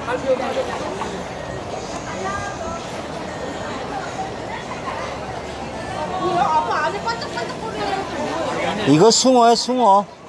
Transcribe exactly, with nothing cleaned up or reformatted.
아빠 안에 반짝반짝거리는 거 뭐예요? 이거 숭어야, 숭어.